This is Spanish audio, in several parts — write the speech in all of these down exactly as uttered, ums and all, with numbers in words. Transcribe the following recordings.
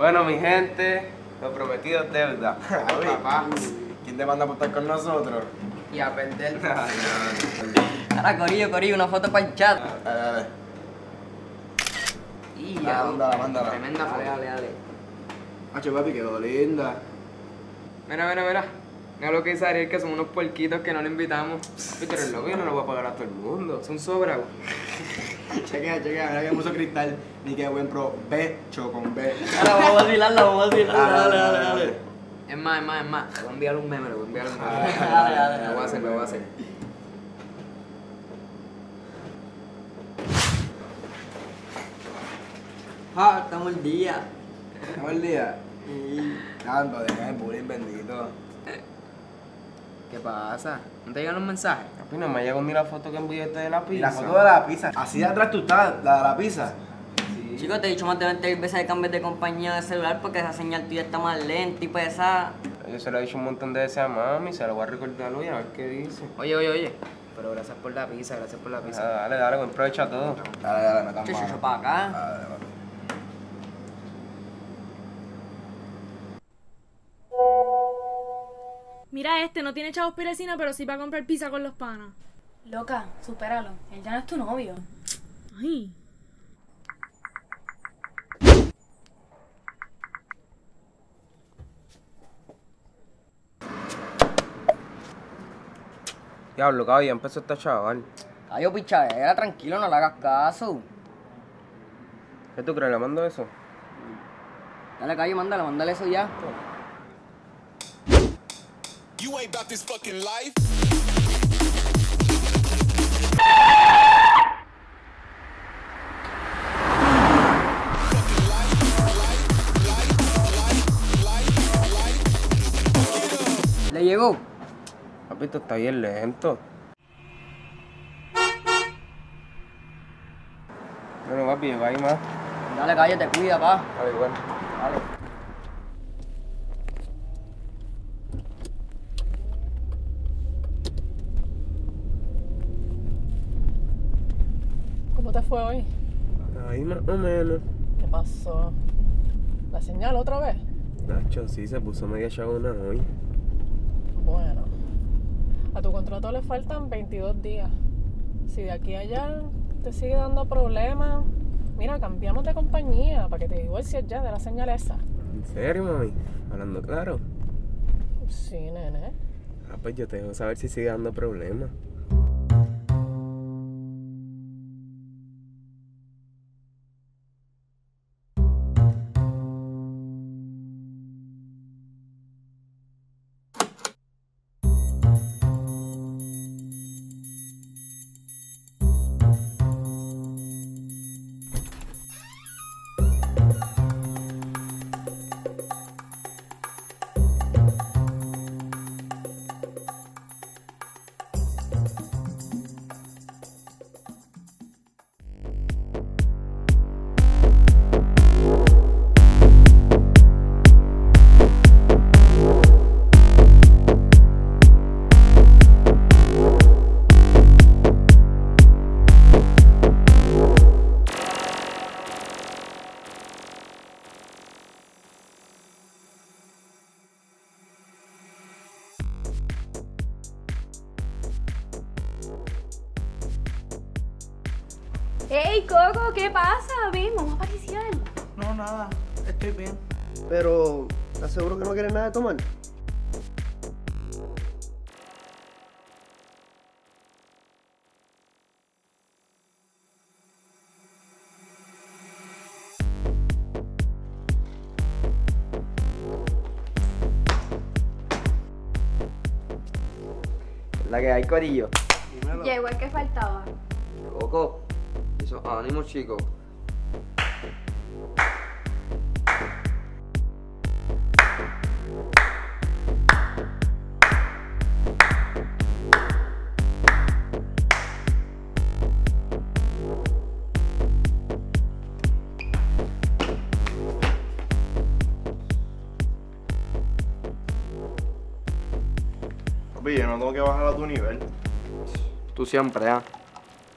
Bueno, mi gente, lo prometido es deuda. Ay, papá, ¿quién te manda a apostar con nosotros? Y a perder. Ahora, Corillo, Corillo, una foto para el chat. Dale, dale. Y ya. Mándala, mándala. Tremenda foto. Dale, dale, dale. Hacho, papi, quedó linda. Mira, mira, mira. Mira lo que dice Ariel, que son unos puerquitos que no le invitamos. Pero eres loco, yo no lo voy a pagar a todo el mundo. Es un sobra, güey. Chequea, chequea, mira que puso cristal. Ni que buen provecho con B. Ahora vamos a vacilarla, vamos a vacilarla. Dale, dale, dale. Es más, es más, es más. Le voy a enviar un meme, le voy a enviar un meme. Dale, dale, dale, Lo voy a hacer, lo voy a hacer. Ah, estamos el día. ¿Cómo el día? Tanto, deja el bullying bendito. ¿Qué pasa? ¿No te llegan los mensajes? Papi, no me llegó ni la foto que enviaste de la Y pizza. la foto de la pizza. Así de atrás tú estás, la de la pizza. Sí. Chicos, te he dicho más de veinte veces que cambies de compañía de celular porque esa señal tuya está más lenta y pesada. Yo se lo he dicho un montón de veces a mami, se lo voy a recordar hoy a ver qué dice. Oye, oye, oye. Pero gracias por la pizza, gracias por la Ah, pizza. dale, dale, buen provecho a todos. Dale, dale, no tan Chucho, malo. para acá. Dale, papi. Mira este, no tiene chavos perecina, pero sí para comprar pizza con los panas. Loca, supéralo. Él ya no es tu novio. Ay. Diablo, cabrón, ya empezó esta chaval. Cayo, pichadera, tranquilo, no le hagas caso. ¿Qué tú crees? ¿Le mando eso? Dale, Cayo, mándale, mándale eso ya. You ain't about this fucking life. ¿Le llegó? Papi, esto está bien lento. Bueno, papi, llegó ahí más. Dale, Cayo, te cuida, pa. Dale, bueno. Dale. ¿Cómo te fue hoy? Ahí más o menos. ¿Qué pasó? ¿La señal otra vez? Nacho, sí, se puso media chabona hoy. Bueno, a tu contrato le faltan veintidós días. Si de aquí a allá te sigue dando problemas, mira, cambiamos de compañía para que te divorcies ya de la señal esa. ¿En serio, mami? Hablando claro. Sí, nene. Ah, pues yo te dejo saber si sigue dando problemas. ¡Ey, Coco! ¿Qué pasa? Ven, vamos a pariciar. No, nada, estoy bien. Pero, ¿estás seguro que no quieres nada de tomar? La que hay, Corillo. Llegó el que faltaba. Coco. Eso, ánimo, chicos. Papi, yo no tengo que bajar a tu nivel. Tú siempre, ¿ah?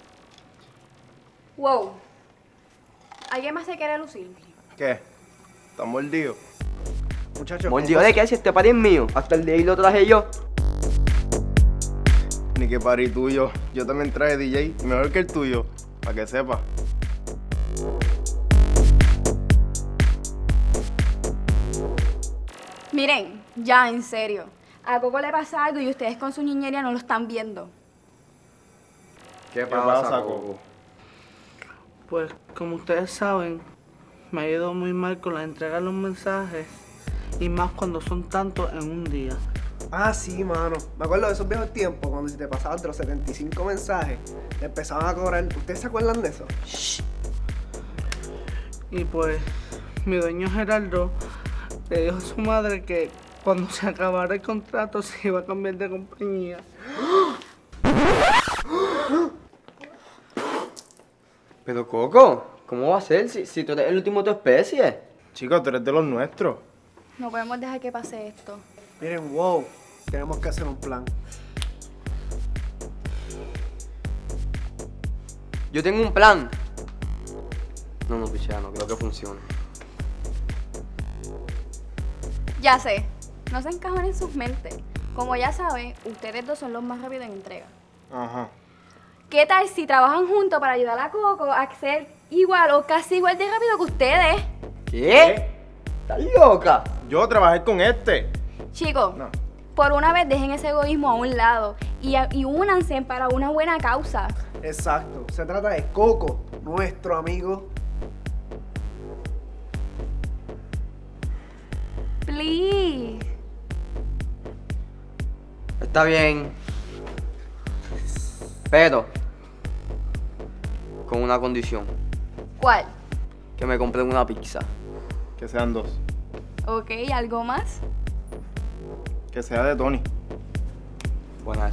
Wow. ¿Alguien más se quiere lucir? ¿Qué? ¿Estás mordido? Muchachos. ¿Mordido de qué? Si este party es mío. Hasta el de ahí lo traje yo. Ni que party tuyo. Yo también traje D J y mejor que el tuyo. Para que sepa. Miren, ya en serio. A Coco le pasa algo y ustedes con su niñería no lo están viendo. ¿Qué pasa, Coco? Pues, como ustedes saben, me ha ido muy mal con la entrega de los mensajes. Y más cuando son tantos en un día. Ah, sí, mano. Me acuerdo de esos viejos tiempos cuando si te pasaban de los setenta y cinco mensajes, te empezaban a cobrar. ¿Ustedes se acuerdan de eso? Shh. Y pues, mi dueño Gerardo le dijo a su madre que cuando se acabara el contrato se iba a cambiar de compañía. Pero Coco, ¿cómo va a ser si, si tú eres el último de tu especie? Chicos, tú eres de los nuestros. No podemos dejar que pase esto. Miren, wow. Tenemos que hacer un plan. Yo tengo un plan. No, no, pichea, no creo que funcione. Ya sé, no se encajonen en sus mentes. Como ya saben, ustedes dos son los más rápidos en entrega. Ajá. ¿Qué tal si trabajan juntos para ayudar a Coco a ser igual o casi igual de rápido que ustedes? ¿Qué? ¿Estás loca? Yo trabajé con este. Chicos, No. por una vez dejen ese egoísmo a un lado y, y únanse para una buena causa. Exacto. Se trata de Coco, nuestro amigo. Please. Está bien. Pero, con una condición. ¿Cuál? Que me compren una pizza. Que sean dos. Ok, ¿algo más? Que sea de Tony. Buena esa.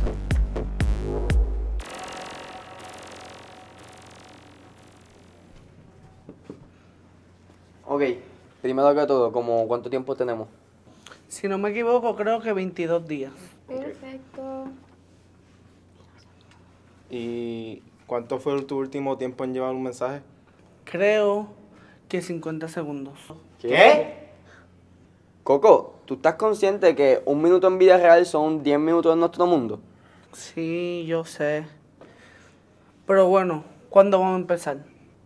Ok, primero que todo, como ¿cuánto tiempo tenemos? Si no me equivoco, creo que veintidós días. Perfecto. ¿Y cuánto fue tu último tiempo en llevar un mensaje? Creo que cincuenta segundos. ¿Qué? Coco, ¿tú estás consciente que un minuto en vida real son diez minutos en nuestro mundo? Sí, yo sé. Pero bueno, ¿cuándo vamos a empezar?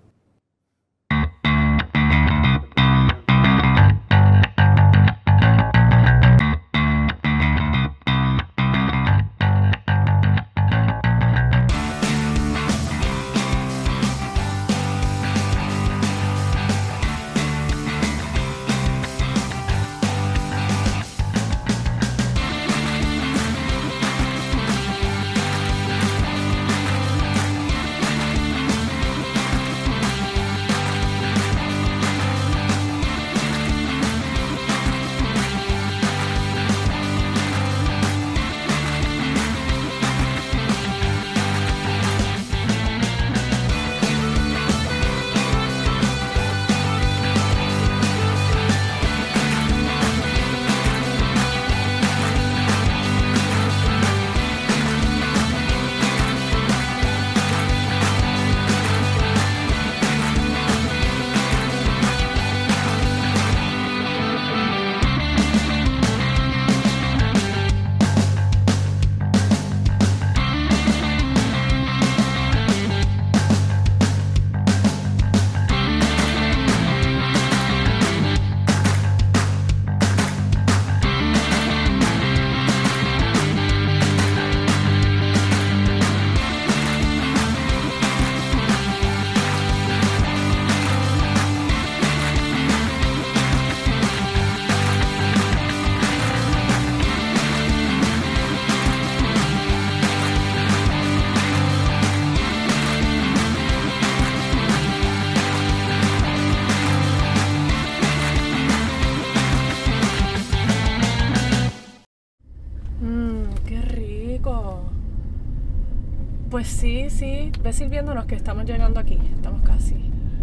Pues sí, sí. Ve sirviéndonos que estamos llegando aquí. Estamos casi.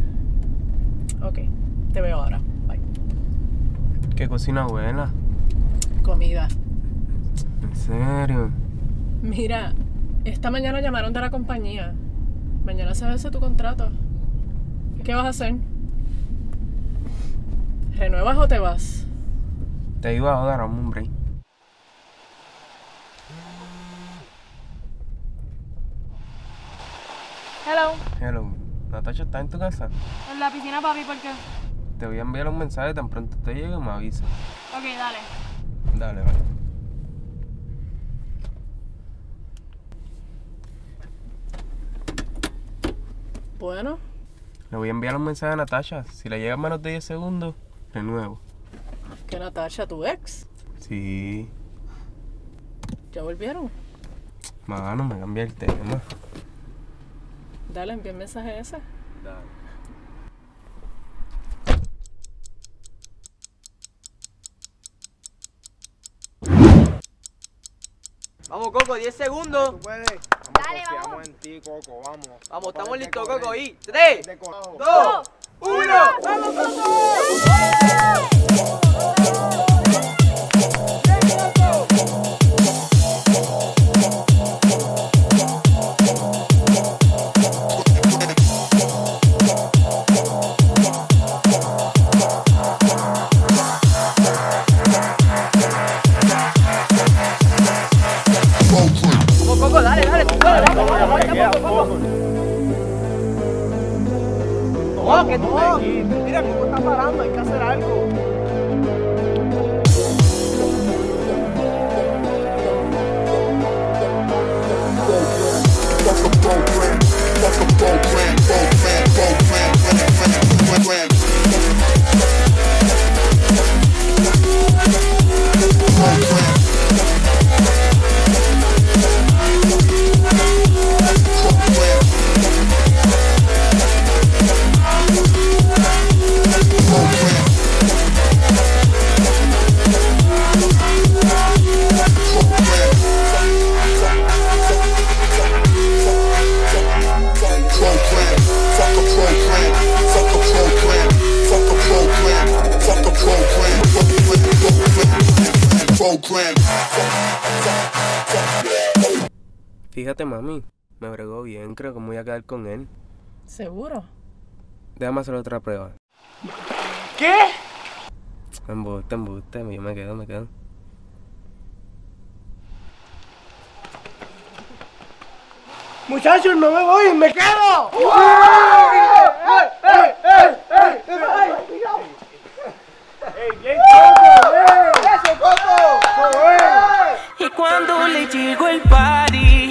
Ok, te veo ahora. Bye. ¿Qué cocina buena? Comida. ¿En serio? Mira, esta mañana llamaron de la compañía. Mañana se vence tu contrato. ¿Qué vas a hacer? ¿Renuevas o te vas? Te iba a joder, dame un break. Hello. Hello. Natasha, ¿estás en tu casa? En la piscina, papi, ¿por qué? Te voy a enviar un mensaje tan pronto te llegue y me avisa. Ok, dale. Dale, vale. Bueno. Le voy a enviar un mensaje a Natasha. Si le llega en menos de diez segundos, renuevo. ¿Que Natasha, tu ex? Sí. ¿Ya volvieron? Mano, me cambié el tema. Dale, envía el mensaje ese. Dale. Vamos, Coco, diez segundos. Tú puedes. Dale, vamos. Confiamos en ti, Coco, vamos. Vamos, estamos listos, Coco. Y tres, De corazón. dos, uno. ¡Vamos, Coco! Vamos, Coco, dale, dale, tú puedes, vamos, vamos, vamos, Coco. No, que tú No, mira cómo está parando, hay que hacer algo. Fíjate, mami, me bregó bien, creo que me voy a quedar con él. ¿Seguro? Déjame hacer otra prueba. ¿Qué? Embuste, embuste, yo me quedo, me quedo. Muchachos, no me voy, me quedo. Y cuando le llegó el party,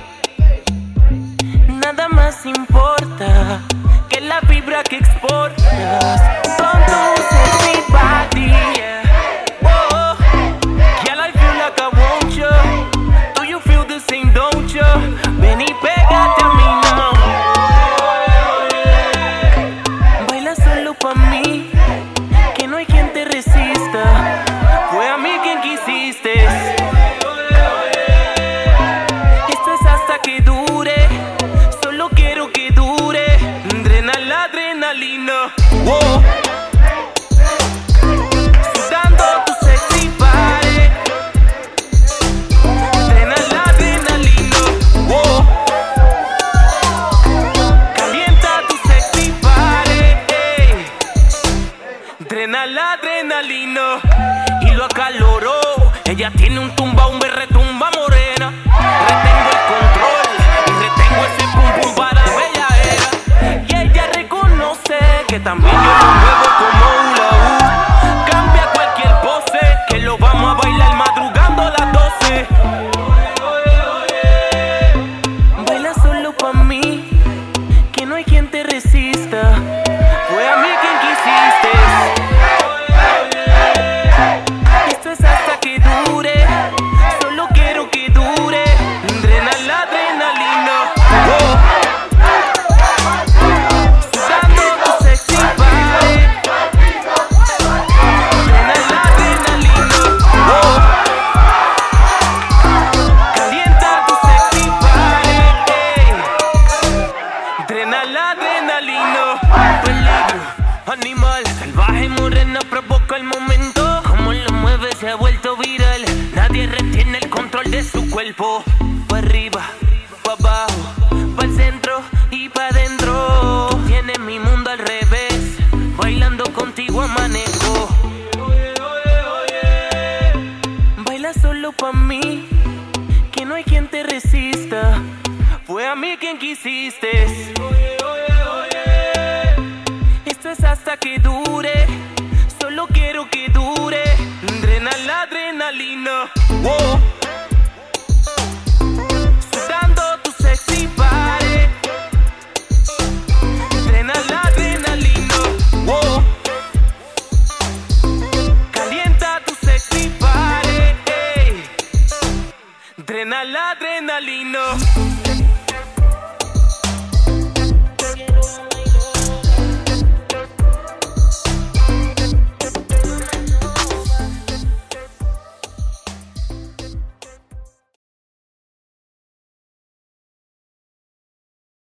nada más importa que la vibra que exportas con tu sexy body. Oh, girl, I feel like I want you. Do you feel the same, don't you? Ven y pégate a mí now. Baila solo pa' mí, que no hay quien te resista. Fue a mí quien quisiste. Esto es hasta que dure. Solo quiero que dure. Drena la adrenalina. Wow. Sudando tu sexy body. Drena la adrenalina. Wow. Calienta tu sexy body. Ey. Drena la adrenalina. Y lo acaloró. Ella tiene un tumba, un berretumba morena. Retengo el control y retengo ese pum pum para bella era. Y ella reconoce que también yo lo muevo como hula hoop. Cambia cualquier pose, que lo vamos a bailar madrugando a las doce. Baila solo pa' mí, que no hay quien te resista. Fue a mí quien quisiste. Esto es hasta que dure. Solo quiero que dure. Drena la adrenalina. Oh. Sudando tu sexy body. Drena la adrenalina. Oh. Calienta tu sexy body. Ey. Drena la adrenalina. Peligro, animal, salvaje, morena, provoca el momento. Como lo mueve se ha vuelto viral. Nadie retiene el control de su cuerpo. Pa' arriba, pa' abajo, pa' el centro y pa' adentro. Tienes mi mundo al revés. Bailando contigo amanezco. mí, que no hay quien te resista. Fue a mí quien quisiste. Esto es hasta que dure, solo quiero que dure. Drena la adrenalina, wow. Sudando tu sexy body. Drena la adrenalina, wow. Calienta tu sexy body, ey. Drena la adrenalina.